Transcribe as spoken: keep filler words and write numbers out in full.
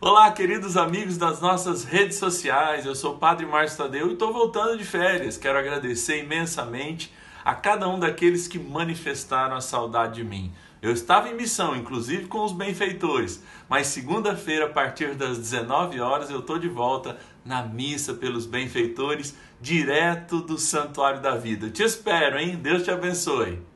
Olá, queridos amigos das nossas redes sociais, eu sou o Padre Márcio Tadeu e estou voltando de férias. Quero agradecer imensamente a cada um daqueles que manifestaram a saudade de mim. Eu estava em missão, inclusive com os benfeitores, mas segunda-feira, a partir das dezenove horas, eu estou de volta na missa pelos benfeitores, direto do Santuário da Vida. Te espero, hein? Deus te abençoe.